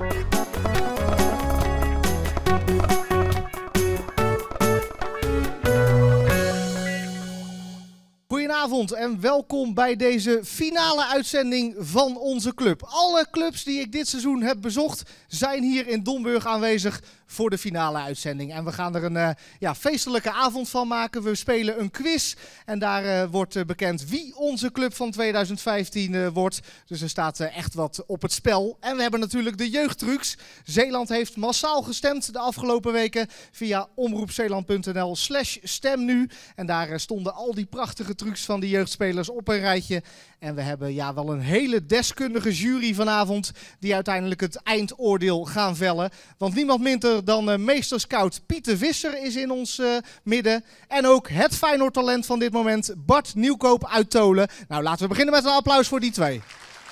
Goedenavond en welkom bij deze finale uitzending van onze club. Alle clubs die ik dit seizoen heb bezocht zijn hier in Domburg aanwezig voor de finale uitzending. En we gaan er een feestelijke avond van maken. We spelen een quiz en daar wordt bekend wie onze club van 2015 wordt. Dus er staat echt wat op het spel. En we hebben natuurlijk de jeugdtrucs. Zeeland heeft massaal gestemd de afgelopen weken via omroepzeeland.nl/stemnu. En daar stonden al die prachtige trucs van die jeugdspelers op een rijtje. En we hebben wel een hele deskundige jury vanavond die uiteindelijk het eindoordeel gaan vellen. Want niemand minder dan meesterscout Pieter Visser is in ons midden. En ook het Feyenoord-talent van dit moment, Bart Nieuwkoop uit Tolen. Nou, laten we beginnen met een applaus voor die twee.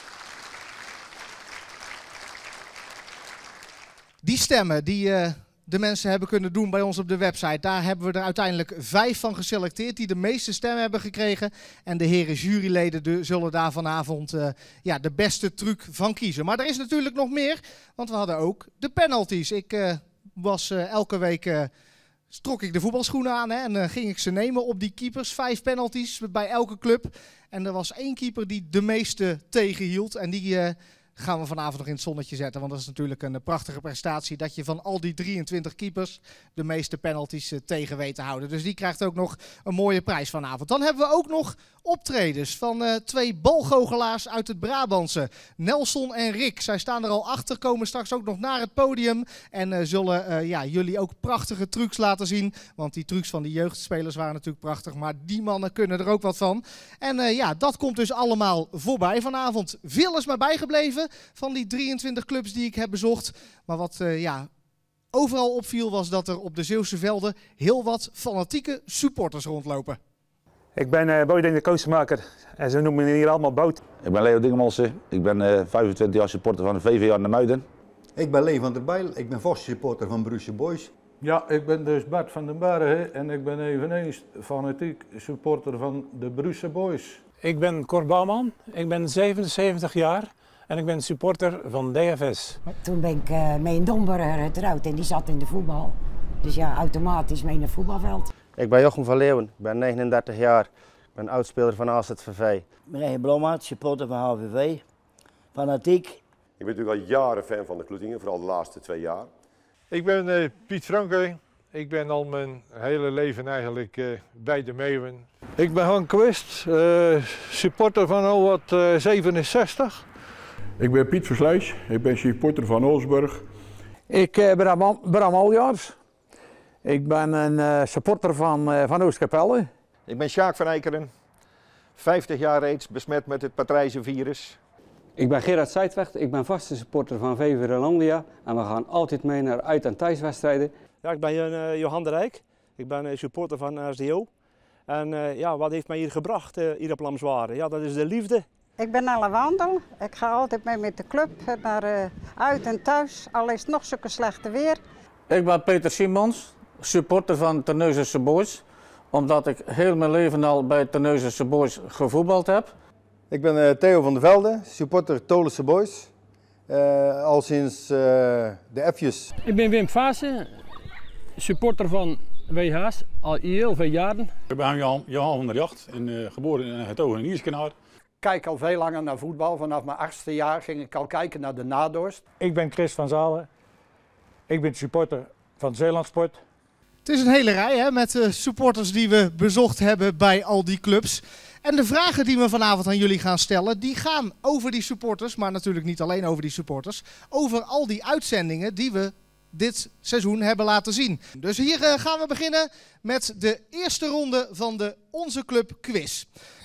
Die stemmen die de mensen hebben kunnen doen bij ons op de website. Daar hebben we er uiteindelijk 5 van geselecteerd die de meeste stemmen hebben gekregen. En de heren juryleden zullen daar vanavond de beste truc van kiezen. Maar er is natuurlijk nog meer, want we hadden ook de penalties. Ik was elke week... trok ik de voetbalschoenen aan en ging ik ze nemen op die keepers. 5 penalties bij elke club. En er was 1 keeper die de meeste tegenhield. En die gaan we vanavond nog in het zonnetje zetten. Want dat is natuurlijk een prachtige prestatie dat je van al die 23 keepers de meeste penalties tegen weet te houden. Dus die krijgt ook nog een mooie prijs vanavond. Dan hebben we ook nog optredens van 2 balgoochelaars uit het Brabantse. Nelson en Rick. Zij staan er al achter, komen straks ook nog naar het podium. En zullen jullie ook prachtige trucs laten zien. Want die trucs van die jeugdspelers waren natuurlijk prachtig. Maar die mannen kunnen er ook wat van. En dat komt dus allemaal voorbij vanavond. Veel is mij bijgebleven van die 23 clubs die ik heb bezocht. Maar wat overal opviel was dat er op de Zeeuwse velden heel wat fanatieke supporters rondlopen. Ik ben Boudewijn de coachmaker en ze noemen me hier allemaal Bout. Ik ben Leo Dingemalsen, ik ben 25 jaar supporter van de VV aan de Muiden. Ik ben Lee van der Bijl, ik ben vaste supporter van Bruce Boys. Ja, ik ben dus Bart van den Bergen en ik ben eveneens fanatiek supporter van de Bruce Boys. Ik ben Cor Bouwman, ik ben 77 jaar en ik ben supporter van DFS. Toen ben ik met een Domburger getrouwd en die zat in de voetbal. Dus ja, automatisch mee naar het voetbalveld. Ik ben Jochem van Leeuwen, ik ben 39 jaar, ik ben oudspeler van AZVV. Ik ben René Blommaert, supporter van HVV, fanatiek. Ik ben natuurlijk al jaren fan van de Kloetingen, vooral de laatste 2 jaar. Ik ben Piet Franke, ik ben al mijn hele leven eigenlijk bij de Meeuwen. Ik ben Han Quist, supporter van al wat 67. Ik ben Piet Versluis, ik ben supporter van Oosburg. Ik ben Bram Aljaars. Ik ben een supporter van Oostkapelle. Ik ben Sjaak van Eikeren, 50 jaar reeds besmet met het patrijzenvirus. Ik ben Gerard Seidvecht, ik ben vaste supporter van VV Rolandia en we gaan altijd mee naar uit- en thuiswedstrijden. Ja, ik ben Johan de Rijk, ik ben supporter van RSDO. En wat heeft mij hier gebracht hier op Lamswaren? Ja, dat is de liefde. Ik ben Nelle Wandel, ik ga altijd mee met de club naar uit en thuis, al is het nog zulke slechte weer. Ik ben Peter Simons, supporter van Terneuzense Boys, omdat ik heel mijn leven al bij Terneuzense Boys gevoetbald heb. Ik ben Theo van der Velde, supporter Tolense Boys, al sinds de F'jes. Ik ben Wim Vaassen, supporter van WH's, al heel veel jaren. Ik ben Johan van der Jacht, geboren in het Ogen en Ierskanaal. Ik kijk al veel langer naar voetbal. Vanaf mijn 8e jaar ging ik al kijken naar de Nadorst. Ik ben Chris van Zalen, ik ben supporter van Zeelandsport. Het is een hele rij met supporters die we bezocht hebben bij al die clubs. En de vragen die we vanavond aan jullie gaan stellen, die gaan over die supporters, maar natuurlijk niet alleen over die supporters. Over al die uitzendingen die we dit seizoen hebben laten zien. Dus hier gaan we beginnen met de eerste ronde van de Onze Club quiz.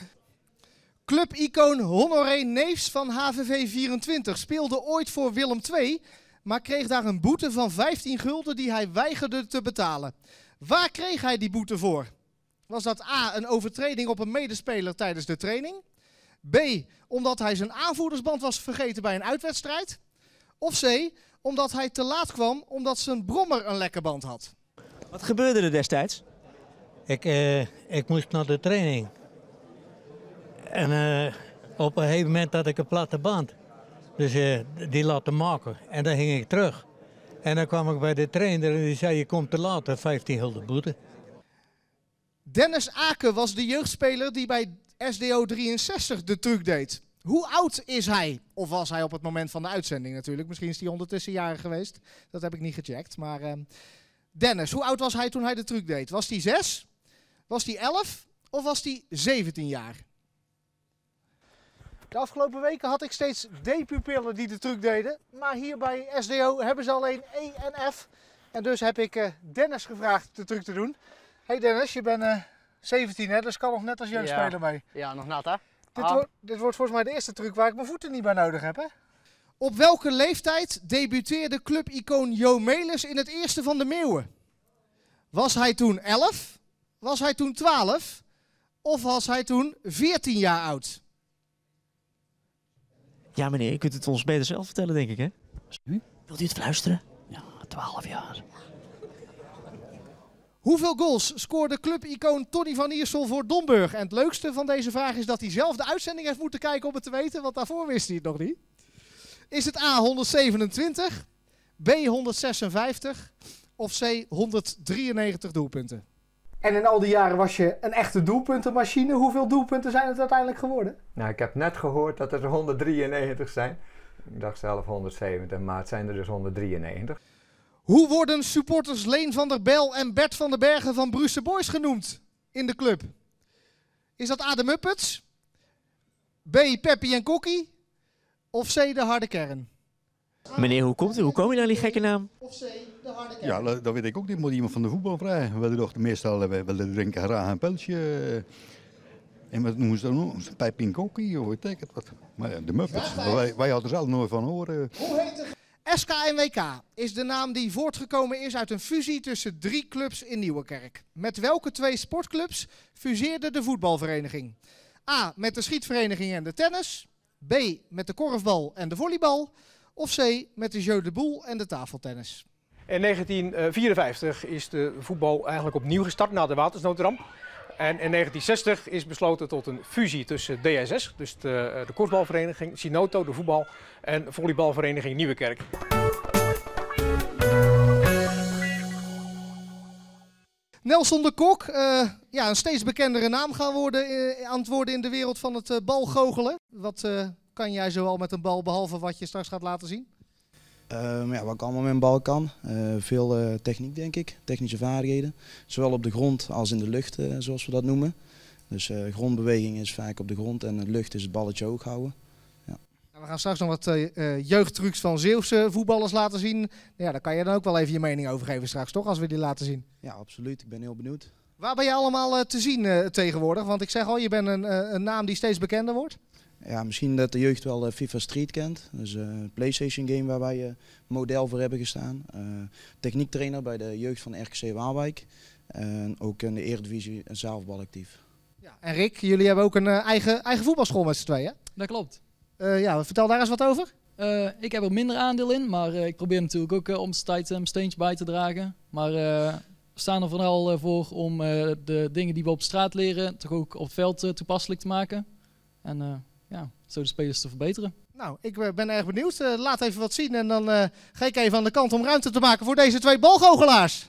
Clubicoon Honoré Neefs van HVV 24 speelde ooit voor Willem II, maar kreeg daar een boete van 15 gulden die hij weigerde te betalen. Waar kreeg hij die boete voor? Was dat A, een overtreding op een medespeler tijdens de training? B, omdat hij zijn aanvoerdersband was vergeten bij een uitwedstrijd? Of C, omdat hij te laat kwam omdat zijn brommer een lekke band had? Wat gebeurde er destijds? Ik moest naar de training. En op een gegeven moment had ik een platte band. Dus die laten maken. En dan ging ik terug. En dan kwam ik bij de trainer en die zei, je komt te laat, 15 gulden boete. Dennis Aken was de jeugdspeler die bij SDO 63 de truc deed. Hoe oud is hij? Of was hij op het moment van de uitzending natuurlijk. Misschien is hij ondertussen jarig geweest. Dat heb ik niet gecheckt. Maar Dennis, hoe oud was hij toen hij de truc deed? Was hij 6? Was hij 11? Of was hij 17 jaar? De afgelopen weken had ik steeds D-pupillen die de truc deden. Maar hier bij SDO hebben ze alleen E en F. En dus heb ik Dennis gevraagd de truc te doen. Hey Dennis, je bent 17 hè, dus kan nog net als jeugdspeler mee. Ja, nog net hè. Dit wordt volgens mij de eerste truc waar ik mijn voeten niet bij nodig heb hè. Op welke leeftijd debuteerde clubicoon Jo Melis in het eerste van de Meeuwen? Was hij toen 11? Was hij toen 12? Of was hij toen 14 jaar oud? Ja meneer, je kunt het ons beter zelf vertellen denk ik hè. Wilt u het fluisteren? Ja, 12 jaar. Hoeveel goals scoorde clubicoon Tony van Iersel voor Domburg? En het leukste van deze vraag is dat hij zelf de uitzending heeft moeten kijken om het te weten, want daarvoor wist hij het nog niet. Is het A 127, B 156 of C 193 doelpunten? En in al die jaren was je een echte doelpuntenmachine. Hoeveel doelpunten zijn het uiteindelijk geworden? Nou, ik heb net gehoord dat het er 193 zijn. Ik dacht zelf 170, maar het zijn er dus 193. Hoe worden supporters Leen van der Bel en Bert van den Bergen van Bruce Boys genoemd in de club? Is dat A de Muppets, B Peppy en Kokkie of C de harde kern? Meneer, hoe komt u? Hoe kom je naar die gekke naam? Of C de harde kern? Ja, dat weet ik ook niet. Moet iemand van de voetbal vragen. We willen toch meestal drinken graag een pelsje. En wat noemen ze dan nog? Peppy en Kokkie of weet ik het wat. Maar ja, de Muppets. Wij hadden er zelf nooit van horen. Hoe heet de... SKNWK is de naam die voortgekomen is uit een fusie tussen 3 clubs in Nieuwerkerk. Met welke 2 sportclubs fuseerde de voetbalvereniging? A. Met de schietvereniging en de tennis. B. Met de korfbal en de volleybal. Of C. Met de jeu de boule en de tafeltennis. In 1954 is de voetbal eigenlijk opnieuw gestart na de watersnoodramp. En in 1960 is besloten tot een fusie tussen DSS, dus de korfbalvereniging, Sinoto, de voetbal, en volleybalvereniging Nieuwekerk. Nelson de Kok, een steeds bekendere naam aan het worden in de wereld van het balgoochelen. Wat kan jij zoal met een bal, behalve wat je straks gaat laten zien? Wat ik allemaal met een bal kan. Veel techniek denk ik, technische vaardigheden. Zowel op de grond als in de lucht, zoals we dat noemen. Dus grondbeweging is vaak op de grond en de lucht is het balletje hoog houden. Ja. We gaan straks nog wat jeugdtrucs van Zeeuwse voetballers laten zien. Ja, daar kan je dan ook wel even je mening over geven straks, toch? Als we die laten zien. Ja, absoluut. Ik ben heel benieuwd. Waar ben je allemaal te zien tegenwoordig? Want ik zeg al, je bent een naam die steeds bekender wordt. Ja, misschien dat de jeugd wel FIFA Street kent. Dus een PlayStation game waar wij model voor hebben gestaan. Techniektrainer bij de jeugd van RKC Waalwijk. En ook in de Eredivisie een zaalvoetbalactief. Ja, en Rick, jullie hebben ook een eigen voetbalschool met z'n tweeën, hè? Dat klopt. Vertel daar eens wat over. Ik heb er minder aandeel in, maar ik probeer natuurlijk ook om de tijd een steentje bij te dragen. Maar we staan er vooral voor om de dingen die we op straat leren toch ook op het veld toepasselijk te maken. En zo de spelers te verbeteren. Nou, ik ben erg benieuwd. Laat even wat zien en dan ga ik even aan de kant om ruimte te maken voor deze 2 balgoochelaars.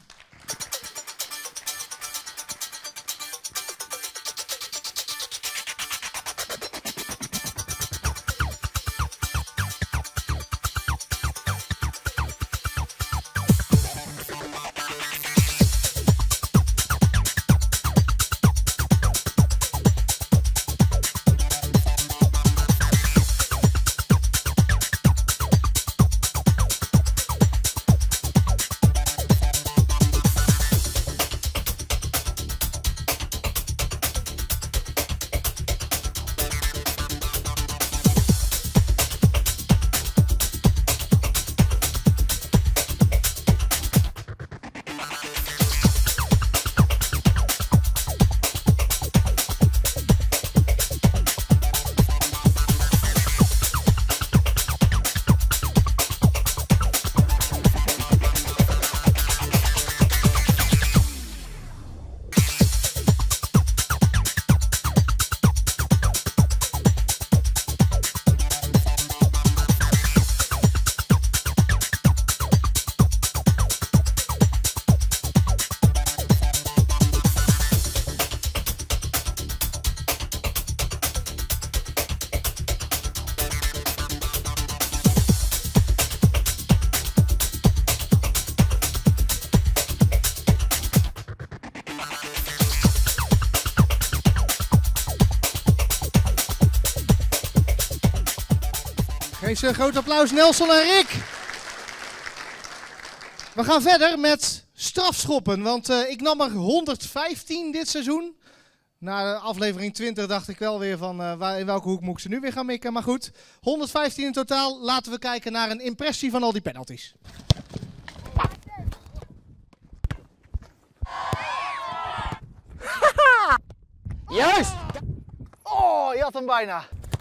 Geef ze een groot applaus, Nelson en Rick. We gaan verder met strafschoppen, want ik nam er 115 dit seizoen. Na aflevering 20 dacht ik wel weer van in welke hoek moet ik ze nu weer gaan mikken. Maar goed, 115 in totaal. Laten we kijken naar een impressie van al die penalties. Juist! Oh, je had hem bijna.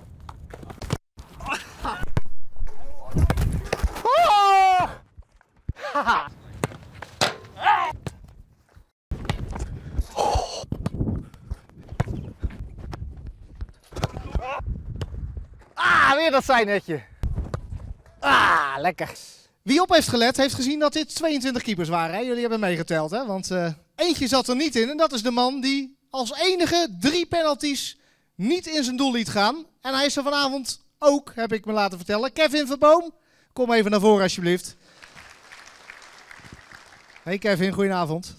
Oh! Weer dat zijnetje. Lekker. Wie op heeft gelet, heeft gezien dat dit 22 keepers waren. Hè? Jullie hebben meegeteld, hè? Want eentje zat er niet in. En dat is de man die als enige 3 penalties niet in zijn doel liet gaan. En hij is er vanavond ook, heb ik me laten vertellen. Kevin Verboom, kom even naar voren alsjeblieft. Hey Kevin, goedenavond.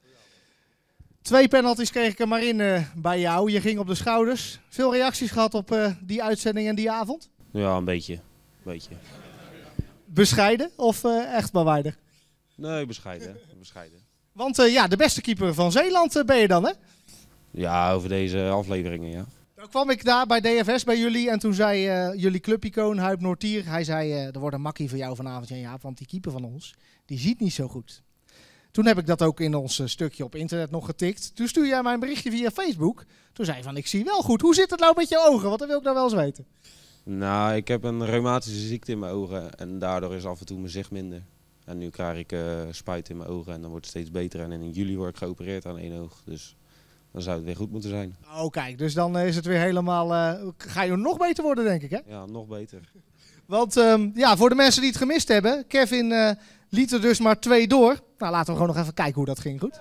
2 penalties kreeg ik er maar in bij jou. Je ging op de schouders. Veel reacties gehad op die uitzending en die avond? Ja, een beetje. Bescheiden of echt bewaarder? Nee, bescheiden. Want de beste keeper van Zeeland ben je dan, hè? Ja, over deze afleveringen, ja. Nou kwam ik daar bij DFS bij jullie en toen zei jullie clubicoon Huib Noortier, hij zei er wordt een makkie voor jou vanavond, Jan-Jaap, want die keeper van ons, die ziet niet zo goed. Toen heb ik dat ook in ons stukje op internet nog getikt. Toen stuurde jij mij een berichtje via Facebook. Toen zei je van, ik zie wel goed. Hoe zit het nou met je ogen? Want dat wil ik nou wel eens weten. Nou, ik heb een reumatische ziekte in mijn ogen en daardoor is af en toe mijn zicht minder. En nu krijg ik spuit in mijn ogen en dan wordt het steeds beter. En in juli word ik geopereerd aan 1 oog. Dus dan zou het weer goed moeten zijn. Oh kijk, dus dan is het weer helemaal... ga je nog beter worden, denk ik, hè? Ja, nog beter. Want voor de mensen die het gemist hebben, Kevin liet er dus maar 2 door. Nou, laten we gewoon nog even kijken hoe dat ging, goed?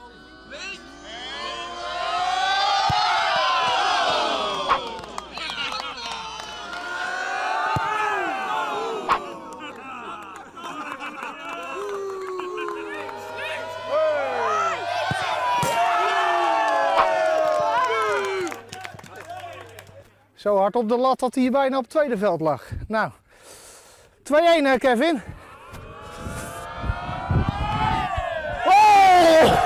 Zo hard op de lat dat hij hier bijna op het tweede veld lag. Nou, 2-1 Kevin. Oh!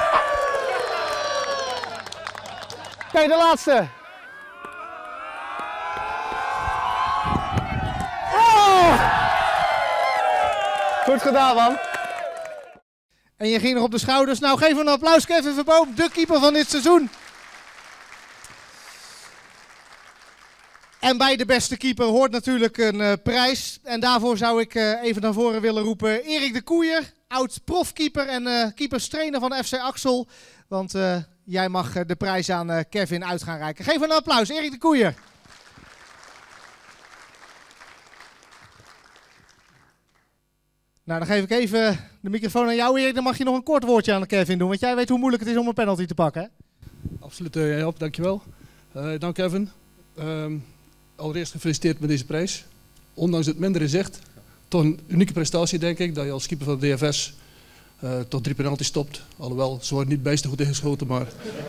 Kijk, de laatste. Oh! Goed gedaan, man. En je ging nog op de schouders. Nou, geef een applaus, Kevin Verboom, de keeper van dit seizoen. En bij de beste keeper hoort natuurlijk een prijs. En daarvoor zou ik even naar voren willen roepen Erik de Koeier, oud-profkeeper en keeperstrainer van FC Axel. Want jij mag de prijs aan Kevin uit gaan reiken. Geef een applaus, Erik de Koeier. Nou, dan geef ik even de microfoon aan jou, Erik. Dan mag je nog een kort woordje aan Kevin doen. Want jij weet hoe moeilijk het is om een penalty te pakken, hè? Absoluut, Joop, dankjewel. Dank Kevin. Allereerst gefeliciteerd met deze prijs. Ondanks het mindere zicht, toch een unieke prestatie denk ik, dat je als keeper van de DFS tot 3 penalties stopt. Alhoewel, ze worden niet bijster goed ingeschoten, maar...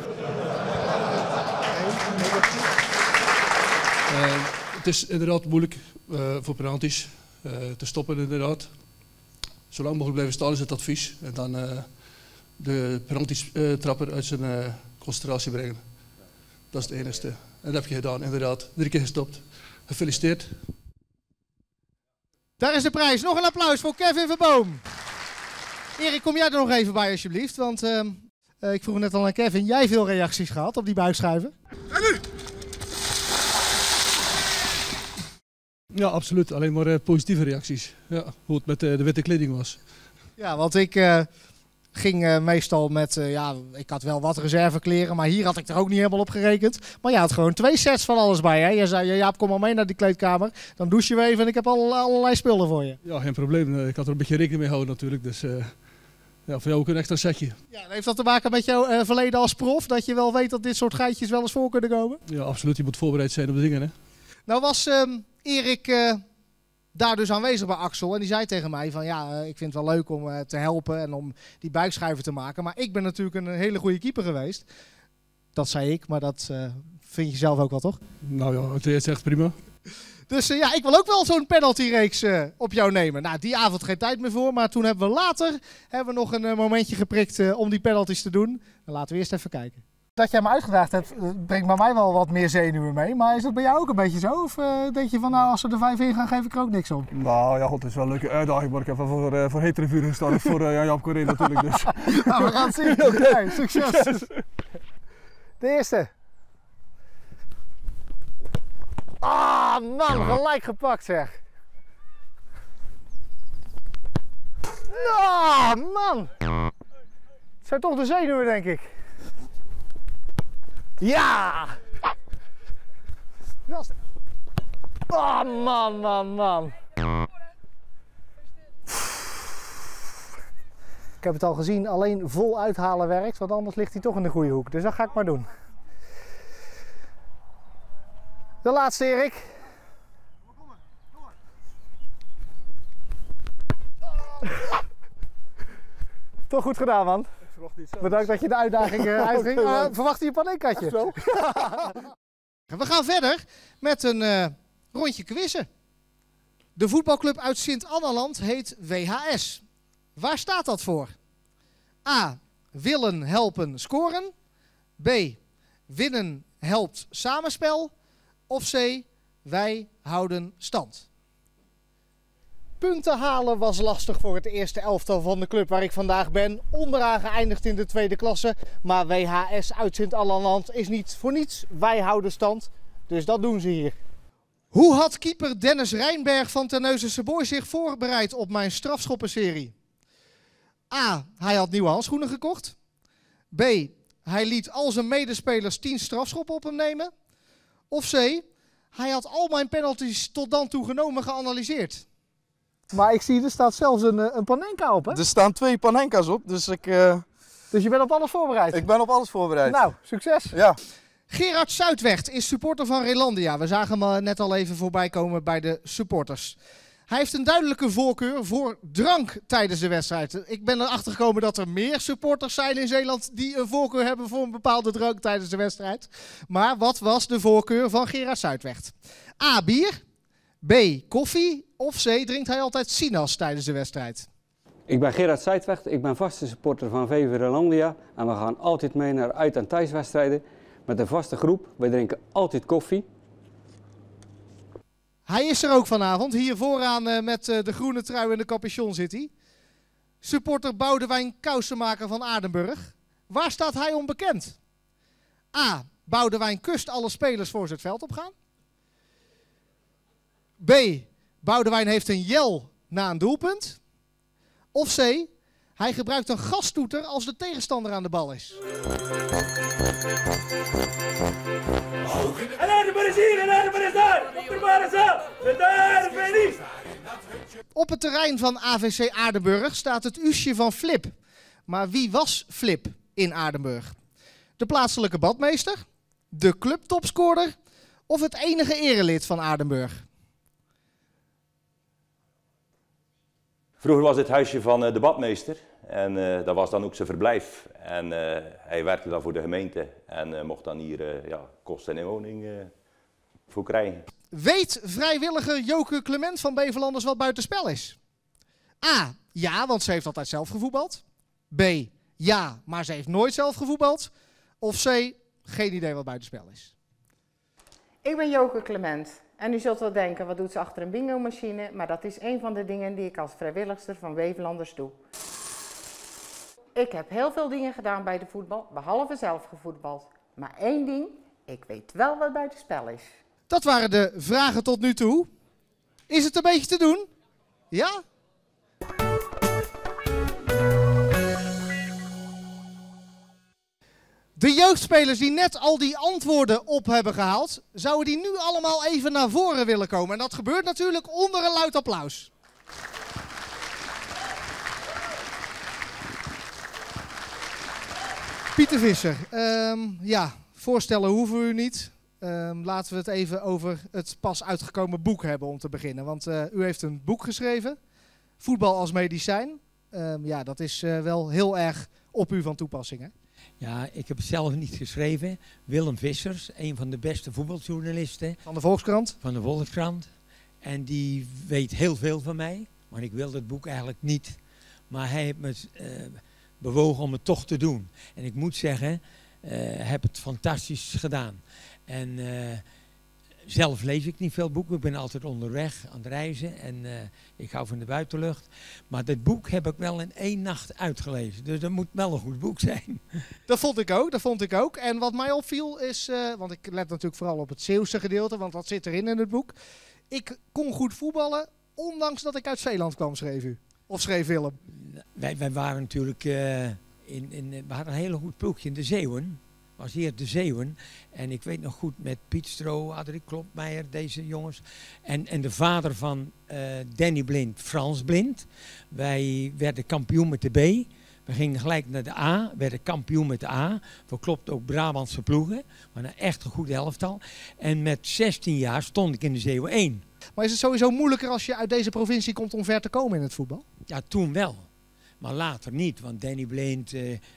het is inderdaad moeilijk voor penalties te stoppen inderdaad. Zolang mogelijk blijven staan is het advies. En dan de penalty-trapper uit zijn concentratie brengen. Dat is het enigste. En dat heb je gedaan, inderdaad. 3 keer gestopt. Gefeliciteerd. Daar is de prijs. Nog een applaus voor Kevin Verboom. Erik, kom jij er nog even bij alsjeblieft. Want ik vroeg net al aan Kevin, jij veel reacties gehad op die buikschuiven? Ja, absoluut. Alleen maar positieve reacties. Ja, hoe het met de witte kleding was. Ja, want ik ging meestal met, ik had wel wat reservekleren, maar hier had ik er ook niet helemaal op gerekend. Maar je had gewoon 2 sets van alles bij, hè? Je zei, Jaap, kom maar mee naar die kleedkamer. Dan douche je even en ik heb allerlei spullen voor je. Ja, geen probleem. Ik had er een beetje rekening mee gehouden natuurlijk. Dus voor jou ook een extra setje. Ja, heeft dat te maken met jouw verleden als prof? Dat je wel weet dat dit soort geitjes wel eens voor kunnen komen? Ja, absoluut. Je moet voorbereid zijn op de dingen, hè? Nou was Erik daar dus aanwezig bij Axel en die zei tegen mij van ik vind het wel leuk om te helpen en om die buikschuiven te maken. Maar ik ben natuurlijk een hele goede keeper geweest. Dat zei ik, maar dat vind je zelf ook wel, toch? Nou ja, het is echt prima. Dus ja, ik wil ook wel zo'n penaltyreeks op jou nemen. Nou, die avond geen tijd meer voor, maar toen hebben we nog een momentje geprikt om die penalties te doen. Dan laten we eerst even kijken. Dat jij me uitgedaagd hebt, brengt bij mij wel wat meer zenuwen mee. Maar is dat bij jou ook een beetje zo? Of denk je van, nou, als we er 5 in gaan, geef ik er ook niks om? Nou ja, god, het is wel een leuke uitdaging. Maar ik heb wel voor hetere vuur gestaan. Of voor Jaap Corré natuurlijk. Dus. Nou, we gaan het zien. Oké, succes. De eerste. Ah, man, gelijk gepakt zeg. Nou, man. Het zijn toch de zenuwen, denk ik. Ja! Oh, man. Ik heb het al gezien, alleen vol uithalen werkt, want anders ligt hij toch in de goede hoek. Dus dat ga ik maar doen. De laatste, Erik. Toch goed gedaan, man. Bedankt dat je de uitdaging uitging. Verwacht je een panenkatje? We gaan verder met een rondje quizzen. De voetbalclub uit Sint-Annaland heet WHS. Waar staat dat voor? A. Willen helpen scoren. B. Winnen helpt samenspel. Of C. Wij houden stand. Punten halen was lastig voor het eerste elftal van de club waar ik vandaag ben. Onderaan geëindigd in de tweede klasse. Maar WHS uit Sint-Annaland is niet voor niets. Wij houden stand. Dus dat doen ze hier. Hoe had keeper Dennis Rijnberg van Terneuzense Boys zich voorbereid op mijn strafschoppenserie? A. Hij had nieuwe handschoenen gekocht. B. Hij liet al zijn medespelers 10 strafschoppen op hem nemen. Of C. Hij had al mijn penalties tot dan toe genomen geanalyseerd. Maar ik zie, er staat zelfs een panenka op, hè? Er staan 2 panenka's op, dus ik... Dus je bent op alles voorbereid? Ik ben op alles voorbereid. Nou, succes! Ja. Gerard Zuidweg is supporter van Relandia. We zagen hem net al even voorbij komen bij de supporters. Hij heeft een duidelijke voorkeur voor drank tijdens de wedstrijd. Ik ben erachter gekomen dat er meer supporters zijn in Zeeland die een voorkeur hebben voor een bepaalde drank tijdens de wedstrijd. Maar wat was de voorkeur van Gerard Zuidweg? A. Bier. B. Koffie. Of C. Drinkt hij altijd sinaas tijdens de wedstrijd? Ik ben Gerard Zuidweg, ik ben vaste supporter van VV Relandia. En we gaan altijd mee naar uit- en thuiswedstrijden met een vaste groep. We drinken altijd koffie. Hij is er ook vanavond. Hier vooraan met de groene trui en de capuchon zit hij. Supporter Boudewijn Kousenmaker van Aardenburg. Waar staat hij onbekend? A. Boudewijn kust alle spelers voor ze het veld opgaan. B. Boudewijn heeft een jel na een doelpunt. Of C. Hij gebruikt een gastoeter als de tegenstander aan de bal is. En Aardenburg is hier, en Aardenburg is daar. Op de daar ben ik. Op het terrein van AVC Aardenburg staat het Usje van Flip. Maar wie was Flip in Aardenburg? De plaatselijke badmeester, de clubtopscorer of het enige erelid van Aardenburg? Vroeger was dit huisje van de badmeester en dat was dan ook zijn verblijf. En hij werkte dan voor de gemeente en mocht dan hier kost en inwoning voor krijgen. Weet vrijwilliger Joke Clement van Beverlanders wat buitenspel is? A. Ja, want ze heeft altijd zelf gevoetbald. B. Ja, maar ze heeft nooit zelf gevoetbald. Of C. Geen idee wat buitenspel is. Ik ben Joke Clement. En u zult wel denken, wat doet ze achter een bingo-machine? Maar dat is een van de dingen die ik als vrijwilligster van Beverlanders doe. Ik heb heel veel dingen gedaan bij de voetbal, behalve zelf gevoetbald. Maar één ding, ik weet wel wat buitenspel is. Dat waren de vragen tot nu toe. Is het een beetje te doen? Ja? De jeugdspelers die net al die antwoorden op hebben gehaald, zouden die nu allemaal even naar voren willen komen. En dat gebeurt natuurlijk onder een luid applaus. Pieter Visser, ja, voorstellen hoeven we u niet. Laten we het even over het pas uitgekomen boek hebben om te beginnen. Want u heeft een boek geschreven, Voetbal als medicijn. Ja, dat is wel heel erg op u van toepassing, hè? Ja, ik heb het zelf niet geschreven. Willem Vissers, een van de beste voetbaljournalisten. Van de Volkskrant? Van de Volkskrant. En die weet heel veel van mij. Want ik wilde het boek eigenlijk niet. Maar hij heeft me bewogen om het toch te doen. En ik moet zeggen, heb het fantastisch gedaan. En zelf lees ik niet veel boeken. Ik ben altijd onderweg aan het reizen. En ik hou van de buitenlucht. Maar dit boek heb ik wel in 1 nacht uitgelezen. Dus dat moet wel een goed boek zijn. Dat vond ik ook. En wat mij opviel is, want ik let natuurlijk vooral op het Zeeuwse gedeelte, want dat zit erin in het boek. Ik kon goed voetballen, ondanks dat ik uit Zeeland kwam, schreef u. Of schreef Willem. Wij waren natuurlijk, we hadden een hele goed ploegje in de Zeeuwen. Was hier de Zeeuwen. En ik weet nog goed met Piet Stro, Adrie Klopmeijer, deze jongens. En de vader van Danny Blind, Frans Blind. Wij werden kampioen met de B. We gingen gelijk naar de A, werden kampioen met de A. Verklopt ook Brabantse ploegen. Maar een echt een goed elftal. En met 16 jaar stond ik in de Zeeuwen 1. Maar is het sowieso moeilijker als je uit deze provincie komt om ver te komen in het voetbal? Ja, toen wel. Maar later niet. Want Danny Blind,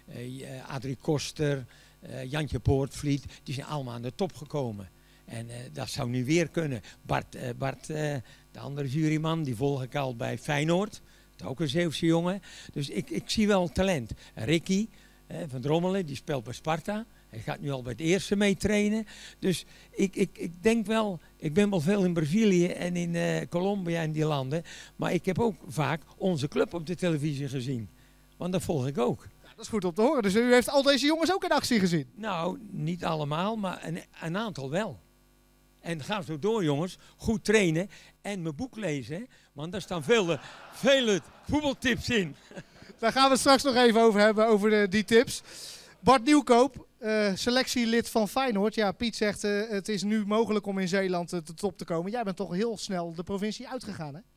Adrie Koster, Jantje Poortvliet, die zijn allemaal aan de top gekomen. En dat zou nu weer kunnen. Bart, de andere juryman, die volg ik al bij Feyenoord. Ook een Zeeuwse jongen. Dus ik zie wel talent. Ricky van Drommelen, die speelt bij Sparta. Hij gaat nu al bij het eerste mee trainen. Dus ik denk wel, ik ben wel veel in Brazilië en in Colombia en die landen. Maar ik heb ook vaak onze club op de televisie gezien. Want dat volg ik ook. Ja, dat is goed om te horen. Dus u heeft al deze jongens ook in actie gezien? Nou, niet allemaal, maar een aantal wel. En ga zo door, jongens. Goed trainen en mijn boek lezen. Hè? Want daar staan vele voetbaltips in. Daar gaan we het straks nog even over hebben, over die tips. Bart Nieuwkoop, selectielid van Feyenoord. Ja, Piet zegt het is nu mogelijk om in Zeeland de top te komen. Jij bent toch heel snel de provincie uitgegaan, hè?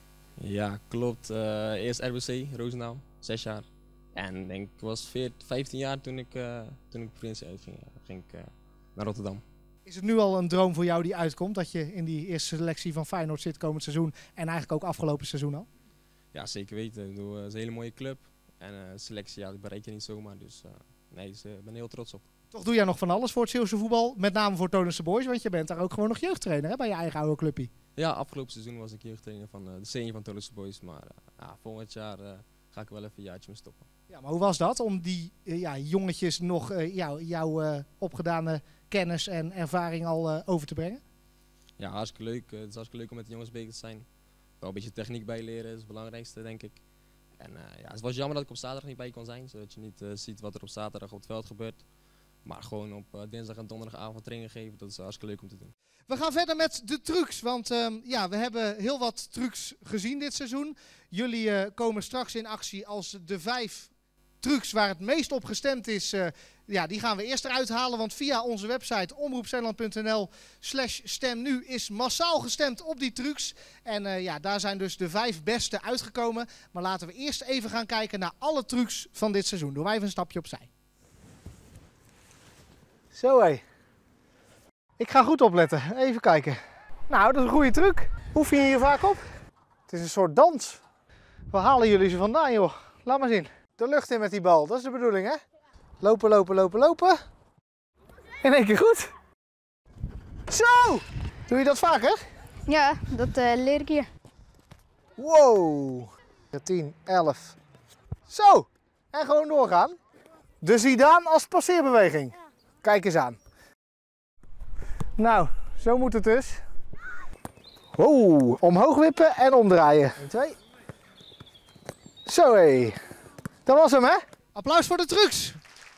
Ja, klopt. Eerst RBC, Roosendaal, 6 jaar. En ik was 15 jaar toen ik de provincie uitging. Ja, ging ik naar Rotterdam. Is het nu al een droom voor jou die uitkomt, dat je in die eerste selectie van Feyenoord zit komend seizoen en eigenlijk ook afgelopen seizoen al? Ja, zeker weten. Ik bedoel, het is een hele mooie club en selectie ja, dat bereik je niet zomaar, dus nee, ik ben heel trots op. Toch doe jij nog van alles voor het Zeeuwse voetbal, met name voor Tonense Boys, want je bent daar ook gewoon nog jeugdtrainer hè, bij je eigen oude clubje. Ja, afgelopen seizoen was ik jeugdtrainer van de senior van Tonense Boys, maar volgend jaar ga ik wel even een jaartje mee stoppen. Ja, maar hoe was dat om die jongetjes nog jouw opgedane kennis en ervaring al over te brengen? Ja, hartstikke leuk. Het is hartstikke leuk om met de jongens bezig te zijn. Wel een beetje techniek bijleren is het belangrijkste, denk ik. En het was jammer dat ik op zaterdag niet bij je kon zijn, zodat je niet ziet wat er op zaterdag op het veld gebeurt. Maar gewoon op dinsdag en donderdagavond training geven, dat is hartstikke leuk om te doen. We gaan verder met de trucs, want we hebben heel wat trucs gezien dit seizoen. Jullie komen straks in actie als de 5 trucs waar het meest op gestemd is, die gaan we eerst eruit halen. Want via onze website omroepzeeland.nl/stemnu is massaal gestemd op die trucs. En daar zijn dus de 5 beste uitgekomen. Maar laten we eerst even gaan kijken naar alle trucs van dit seizoen. Doen wij even een stapje opzij. Zo hé. Ik ga goed opletten. Even kijken. Nou, dat is een goede truc. Hoef je hier vaak op? Het is een soort dans. Waar halen jullie ze vandaan, joh? Laat maar zien. De lucht in met die bal, dat is de bedoeling, hè? Lopen, lopen, lopen, lopen. In één keer goed. Zo! Doe je dat vaker? Ja, dat leer ik hier. Wow. 10, 11. Zo! En gewoon doorgaan. De Zidane als passeerbeweging. Kijk eens aan. Nou, zo moet het dus. Wow, omhoog wippen en omdraaien. 1, 2. Zo hé. Dat was hem, hè? Applaus voor de trucs.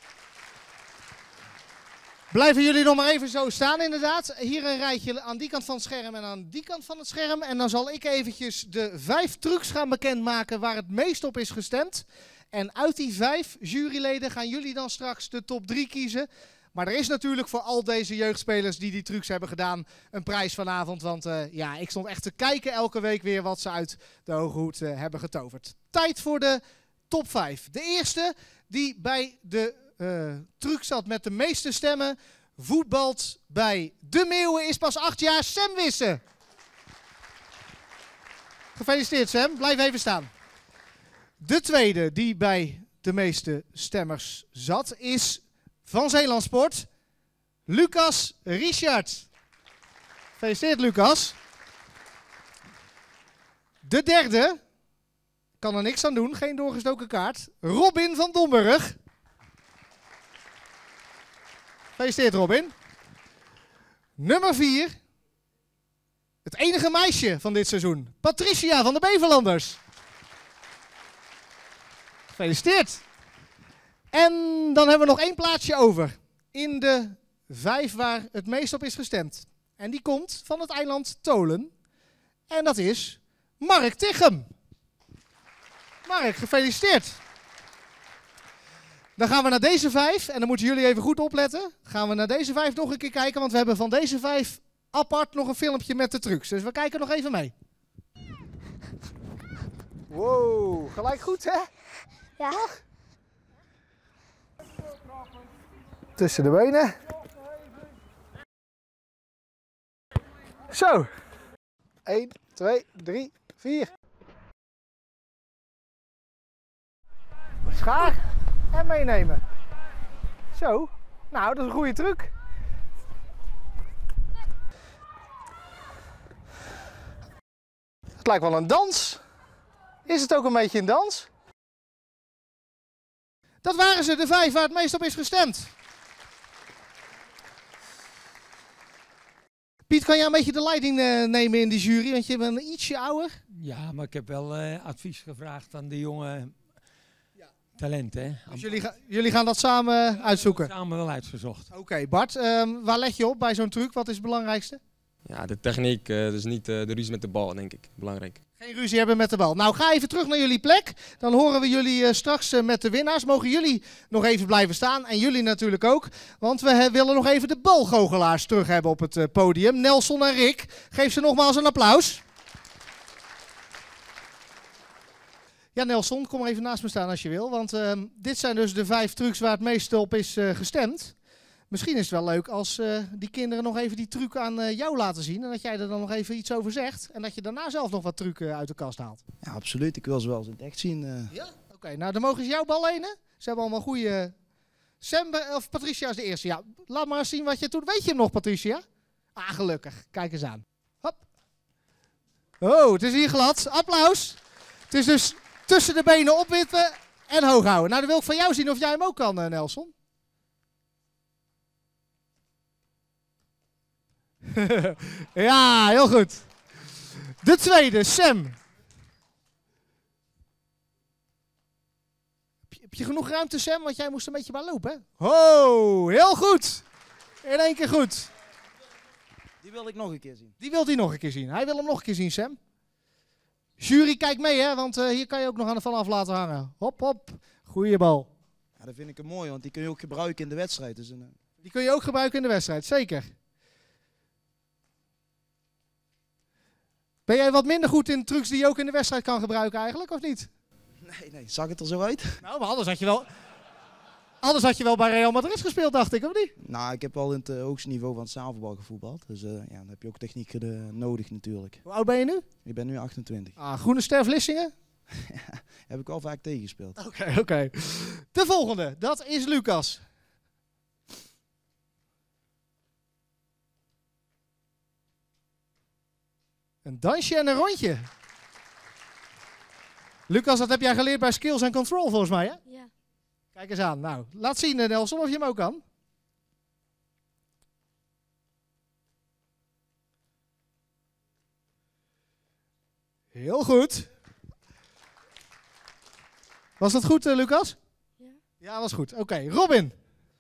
Blijven jullie nog maar even zo staan inderdaad. Hier een rijtje aan die kant van het scherm en aan die kant van het scherm. En dan zal ik eventjes de 5 trucs gaan bekendmaken waar het meest op is gestemd. En uit die 5 juryleden gaan jullie dan straks de top 3 kiezen. Maar er is natuurlijk voor al deze jeugdspelers die trucs hebben gedaan een prijs vanavond. Want ik stond echt te kijken elke week weer wat ze uit de hoge hoed hebben getoverd. Tijd voor de top 5. De eerste die bij de truc zat met de meeste stemmen, voetbalt bij De Meeuwen, is pas 8 jaar, Sam Wisse. Gefeliciteerd Sam, blijf even staan. De tweede die bij de meeste stemmers zat is van Zeeland Sport, Lucas Richard. Gefeliciteerd Lucas. De derde, kan er niks aan doen, geen doorgestoken kaart. Robin van Domburg. Gefeliciteerd Robin. Nummer 4. Het enige meisje van dit seizoen. Patricia van de Beverlanders. Gefeliciteerd. En dan hebben we nog 1 plaatsje over. In de 5 waar het meest op is gestemd. En die komt van het eiland Tolen. En dat is Mark Tichem. Mark, gefeliciteerd. Dan gaan we naar deze 5. En dan moeten jullie even goed opletten. Gaan we naar deze 5 nog een keer kijken. Want we hebben van deze 5 apart nog een filmpje met de trucs. Dus we kijken nog even mee. Wow, gelijk goed hè? Ja. Toch? Tussen de benen. Zo. 1, 2, 3, 4. Schaar en meenemen. Zo. Nou, dat is een goede truc. Het lijkt wel een dans. Is het ook een beetje een dans? Dat waren ze, de 5 waar het meest op is gestemd. Piet, kan jij een beetje de leiding nemen in die jury? Want je bent ietsje ouder. Ja, maar ik heb wel advies gevraagd aan de jonge talenten. Hè. Dus jullie gaan dat samen uitzoeken? Samen wel uitgezocht. Oké, Bart, waar leg je op bij zo'n truc? Wat is het belangrijkste? Ja, de techniek, dus niet de ruzie met de bal, denk ik. Belangrijk. Geen ruzie hebben met de bal. Nou, ga even terug naar jullie plek. Dan horen we jullie straks met de winnaars. Mogen jullie nog even blijven staan. En jullie natuurlijk ook. Want we willen nog even de balgoochelaars terug hebben op het podium. Nelson en Rick. Geef ze nogmaals een applaus. Ja, Nelson, kom maar even naast me staan als je wil. Want dit zijn dus de 5 trucs waar het meest op is gestemd. Misschien is het wel leuk als die kinderen nog even die truc aan jou laten zien. En dat jij er dan nog even iets over zegt. En dat je daarna zelf nog wat trucken uit de kast haalt. Ja, absoluut. Ik wil ze wel eens in het echt zien. Ja? Oké, nou dan mogen ze jouw bal lenen. Ze hebben allemaal goede... Sam of Patricia is de eerste. Ja, laat maar eens zien wat je doet. Weet je hem nog, Patricia? Ah, gelukkig. Kijk eens aan. Hop. Oh, het is hier glad. Applaus. Het is dus tussen de benen opwitten en hoog houden. Nou, dan wil ik van jou zien of jij hem ook kan, Nelson. Ja, heel goed. De tweede, Sam. Heb je genoeg ruimte, Sam? Want jij moest een beetje bij lopen, hè? Oh, heel goed. In 1 keer goed. Die wil ik nog een keer zien. Die wil hij nog een keer zien. Hij wil hem nog een keer zien, Sam. Jury, kijk mee, hè? Want hier kan je ook nog vanaf laten hangen. Hop, hop. Goeie bal. Ja, dat vind ik een mooi, want die kun je ook gebruiken in de wedstrijd. Dus die kun je ook gebruiken in de wedstrijd, zeker. Ben jij wat minder goed in trucs die je ook in de wedstrijd kan gebruiken eigenlijk, of niet? Nee, zag het er zo uit? Nou, maar anders had je wel bij Real Madrid gespeeld, dacht ik, of niet? Nou, ik heb wel in het hoogste niveau van het zaalvoetbal gevoetbald. Dus ja, dan heb je ook techniek nodig natuurlijk. Hoe oud ben je nu? Ik ben nu 28. Ah, Groene Ster Vlissingen? Heb ik al vaak tegengespeeld. Oké. De volgende, dat is Lucas. Een dansje en een rondje. Lucas, dat heb jij geleerd bij Skills and Control volgens mij, hè? Ja. Kijk eens aan. Nou, laat zien Nelson of je hem ook kan. Heel goed. Was dat goed, Lucas? Ja. Ja, was goed. Oké, Robin.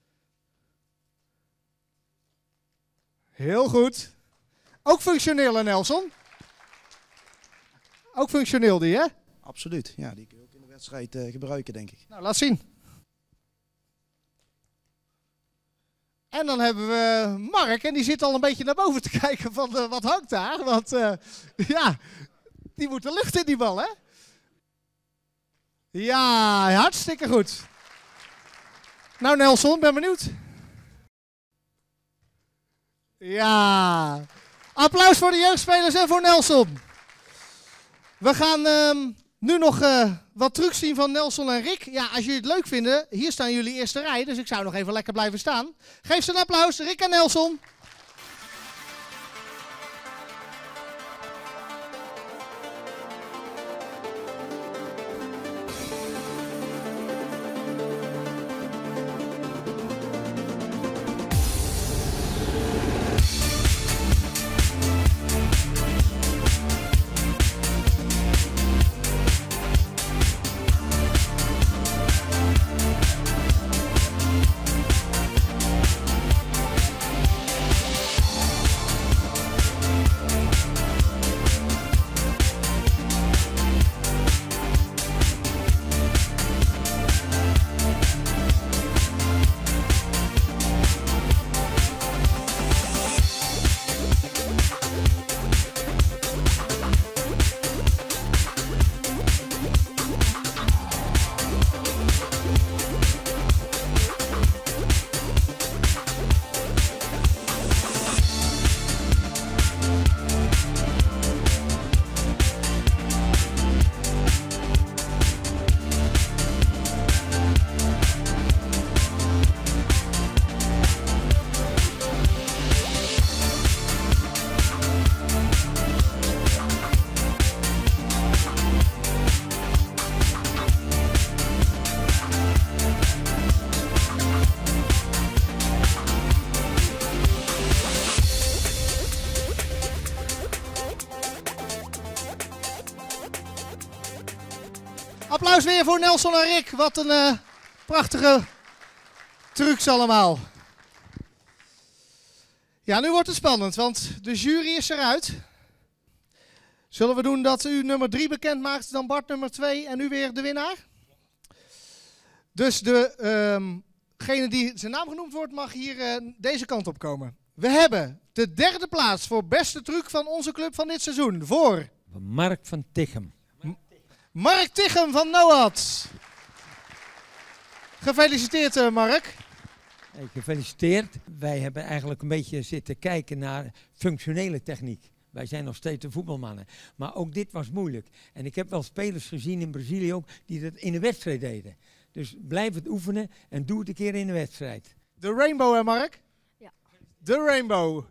Heel goed. Ook functioneel, hè, Nelson? Ook functioneel die, hè? Absoluut. Ja, die kun je ook in de wedstrijd gebruiken, denk ik. Nou, laat zien. En dan hebben we Mark en die zit al een beetje naar boven te kijken van wat hangt daar. Want ja, die moet de lucht in die bal, hè? Ja, hartstikke goed. Nou Nelson, ben benieuwd. Ja, applaus voor de jeugdspelers en voor Nelson. We gaan nu nog wat trucs zien van Nelson en Rick. Ja, als jullie het leuk vinden, hier staan jullie eerste rij, dus ik zou nog even lekker blijven staan. Geef ze een applaus, Rick en Nelson. Applaus weer voor Nelson en Rick. Wat een prachtige trucs allemaal. Ja, nu wordt het spannend, want de jury is eruit. Zullen we doen dat u nummer 3 bekend maakt, dan Bart nummer 2 en u weer de winnaar? Dus degene die zijn naam genoemd wordt mag hier deze kant op komen. We hebben de derde plaats voor beste truc van onze club van dit seizoen voor... Mark van Tichem. Mark Tichem van NOAD. Gefeliciteerd Mark. Hey, gefeliciteerd. Wij hebben eigenlijk een beetje zitten kijken naar functionele techniek. Wij zijn nog steeds de voetbalmannen. Maar ook dit was moeilijk. En ik heb wel spelers gezien in Brazilië ook die dat in de wedstrijd deden. Dus blijf het oefenen en doe het een keer in de wedstrijd. De rainbow hè Mark? Ja. De rainbow.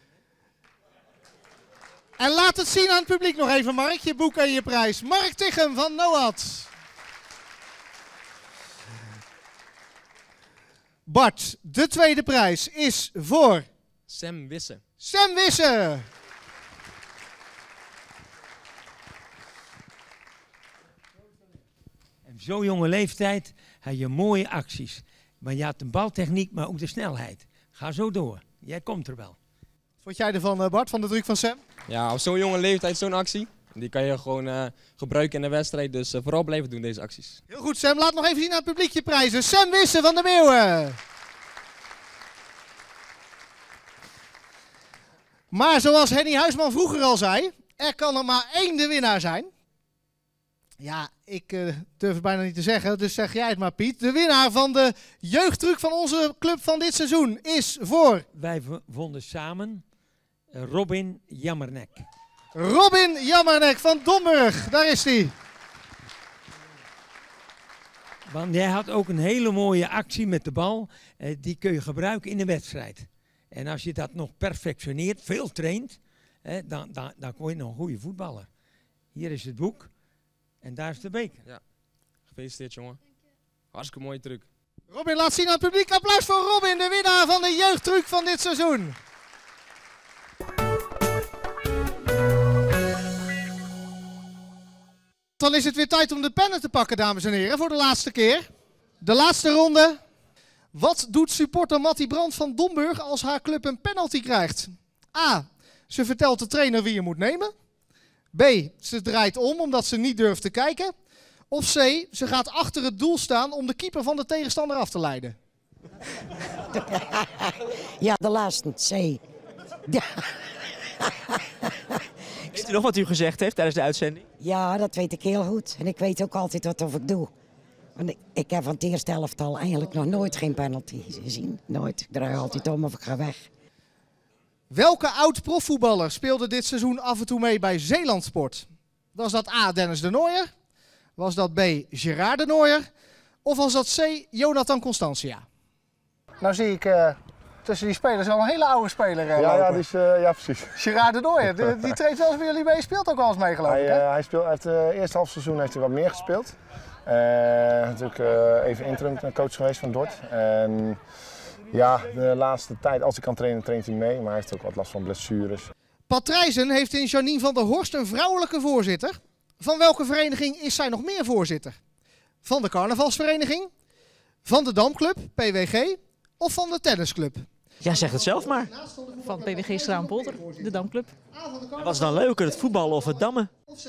En laat het zien aan het publiek nog even Mark, je boek en je prijs. Mark Tichem van NOAD. Bart, de tweede prijs is voor... Sam Wisse. Sam Wisse. En zo'n jonge leeftijd had je mooie acties. Maar je had de baltechniek, maar ook de snelheid. Ga zo door. Jij komt er wel. Wat vond jij ervan Bart, van de truc van Sam? Ja, op zo'n jonge leeftijd zo'n actie. Die kan je gewoon gebruiken in de wedstrijd. Dus vooral blijven doen deze acties. Heel goed Sam, laat nog even zien aan het publiek je prijzen. Sam Wisse van de Meeuwen. Maar zoals Henny Huisman vroeger al zei, er kan er maar één de winnaar zijn. Ja, ik durf het bijna niet te zeggen, dus zeg jij het maar Piet. De winnaar van de jeugdtruc van onze club van dit seizoen is voor... Wij vonden samen Robin Jammernek. Robin Jammernek van Domburg, daar is hij. Want jij had ook een hele mooie actie met de bal. Die kun je gebruiken in de wedstrijd. En als je dat nog perfectioneert, veel traint, dan word je nog een goede voetballer. Hier is het boek en daar is de beker. Ja, gefeliciteerd jongen. Hartstikke mooie truc. Robin laat zien aan het publiek. Applaus voor Robin, de winnaar van de jeugdtruc van dit seizoen. Dan is het weer tijd om de pennen te pakken, dames en heren, voor de laatste keer. De laatste ronde. Wat doet supporter Mattie Brandt van Domburg als haar club een penalty krijgt? A. Ze vertelt de trainer wie je moet nemen. B. Ze draait om omdat ze niet durft te kijken. Of C. Ze gaat achter het doel staan om de keeper van de tegenstander af te leiden. Ja, de laatste, C. Weet u nog wat u gezegd heeft tijdens de uitzending? Ja, dat weet ik heel goed. En ik weet ook altijd wat of ik doe. Want ik heb van het eerste elftal eigenlijk nog nooit geen penalty gezien. Nooit. Ik draai altijd om of ik ga weg. Welke oud-profvoetballer speelde dit seizoen af en toe mee bij Zeelandsport? Was dat A. Dennis de Nooijer? Was dat B. Gerard de Nooijer? Of was dat C. Jonathan Constantia? Nou zie ik tussen die spelers wel een hele oude speler Ja, ja, precies. Gerard de Nooijer, die treedt wel eens bij jullie mee, speelt ook wel eens mee geloof ik. Hij heeft het eerste halfseizoen heeft hij wat meer gespeeld. Natuurlijk even interim coach geweest van Dort. En ja, de laatste tijd, als hij kan trainen, traint hij mee. Maar hij heeft ook wat last van blessures. Patrijzen heeft in Janine van der Horst een vrouwelijke voorzitter. Van welke vereniging is zij nog meer voorzitter? Van de carnavalsvereniging? Van de damclub, PWG? Of van de tennisclub? Ja, zeg het zelf maar. Van PWG Straampolder, de damclub. Wat is dan leuker, het voetballen of het dammen?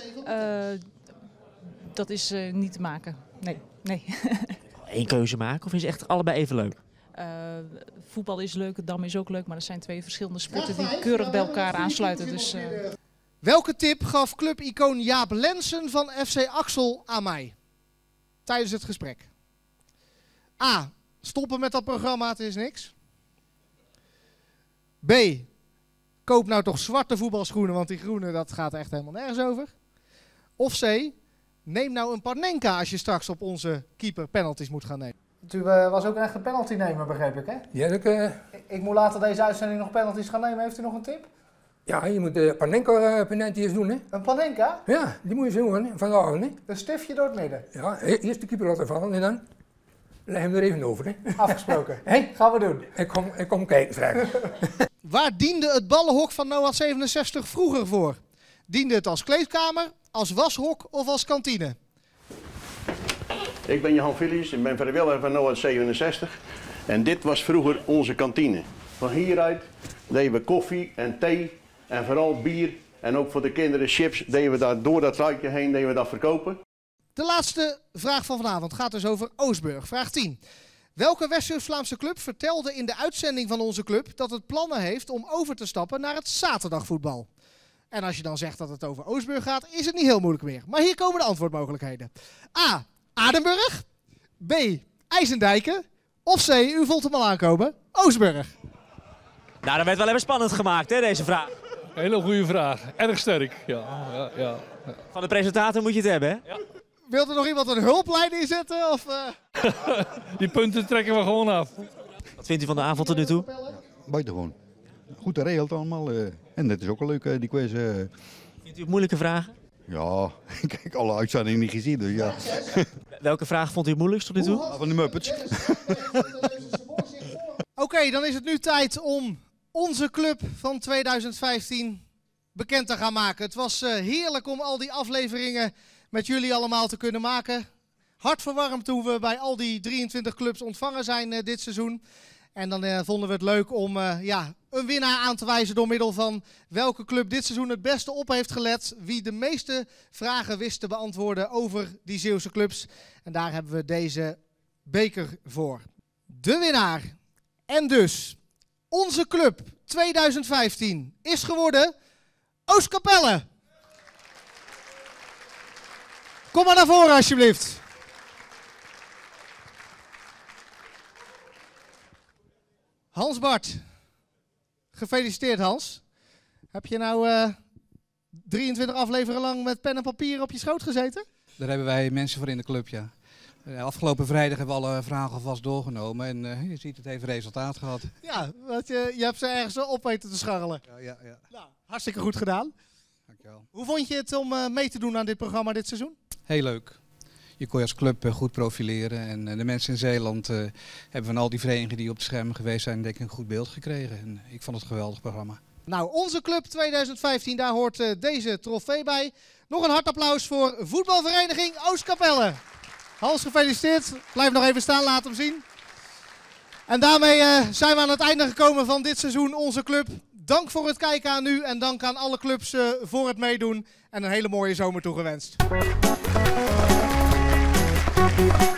Dat is niet te maken. Nee. Eén keuze maken of is echt allebei even leuk? Voetbal is leuk, het dammen is ook leuk, maar dat zijn twee verschillende sporten die keurig bij elkaar aansluiten. Dus, Welke tip gaf clubicoon Jaap Lensen van FC Axel aan mij tijdens het gesprek? A. Stoppen met dat programma, het is niks. B. Koop nou toch zwarte voetbalschoenen, want die groene dat gaat echt helemaal nergens over. Of C. Neem nou een Panenka als je straks op onze keeper penalties moet gaan nemen. U was ook echt een penalty nemer, begreep ik, hè? Ja, Ik moet later deze uitzending nog penalties gaan nemen. Heeft u nog een tip? ja, je moet de Panenka-penalties doen, hè? Een Panenka? Ja, die moet je zo doen, van de ogen, hè? Een stiftje door het midden. Ja, eerst de keeper laten vallen en dan leg hem er even over, hè? Afgesproken. Gaan we doen. Ik kom kijken straks. Waar diende het ballenhok van Noord 67 vroeger voor? Diende het als kleedkamer, als washok of als kantine? Ik ben Johan Philips, ik ben vrijwilliger van Noord 67 en dit was vroeger onze kantine. Van hieruit deden we koffie en thee en vooral bier en ook voor de kinderen chips deden we daar door dat ruitje heen deden we dat verkopen. De laatste vraag van vanavond gaat dus over Oostburg. Vraag 10. Welke West-Vlaamse club vertelde in de uitzending van onze club dat het plannen heeft om over te stappen naar het zaterdagvoetbal? En als je dan zegt dat het over Oostburg gaat, is het niet heel moeilijk meer. Maar hier komen de antwoordmogelijkheden. A. Adenburg. B. IJsendijken. Of C. U voelt hem al aankomen. Oostburg. Nou, dat werd wel even spannend gemaakt, hè, deze vraag. Hele goede vraag. Erg sterk. Ja. Van de presentator moet je het hebben, hè? Ja. Wilt er nog iemand een hulplijn inzetten? Of, Die punten trekken we gewoon af. Wat vindt u van de avond tot nu toe? Buitengewoon. Goed geregeld allemaal. En dat is ook een leuke, die quiz. Vindt u het moeilijke vragen? Ja, ik heb alle uitzendingen niet gezien, dus ja. Welke vraag vond u het moeilijkst tot nu toe? Van de Muppets. Oké, dan is het nu tijd om onze club van 2015 bekend te gaan maken. Het was heerlijk om al die afleveringen met jullie allemaal te kunnen maken. Hartverwarmd toen we bij al die 23 clubs ontvangen zijn dit seizoen. En dan vonden we het leuk om een winnaar aan te wijzen door middel van welke club dit seizoen het beste op heeft gelet. Wie de meeste vragen wist te beantwoorden over die Zeeuwse clubs. En daar hebben we deze beker voor. De winnaar en dus onze club 2015 is geworden Oostkapelle. Kom maar naar voren alsjeblieft. Hans Bart. Gefeliciteerd Hans. Heb je nou 23 afleveringen lang met pen en papier op je schoot gezeten? Daar hebben wij mensen voor in de club, ja. Afgelopen vrijdag hebben we alle vragen alvast doorgenomen en je ziet het heeft resultaat gehad. Ja, want je hebt ze ergens op weten te scharrelen. Ja. Nou, hartstikke goed gedaan. Dankjewel. Hoe vond je het om mee te doen aan dit programma dit seizoen? Heel leuk. Je kon je als club goed profileren en de mensen in Zeeland hebben van al die verenigingen die op de schermen geweest zijn denk ik een goed beeld gekregen. En ik vond het een geweldig programma. Nou, onze club 2015, daar hoort deze trofee bij. Nog een hard applaus voor voetbalvereniging Oostkapelle. Hans, gefeliciteerd. Blijf nog even staan, laat hem zien. En daarmee zijn we aan het einde gekomen van dit seizoen Onze Club. Dank voor het kijken aan u en dank aan alle clubs voor het meedoen. En een hele mooie zomer toegewenst.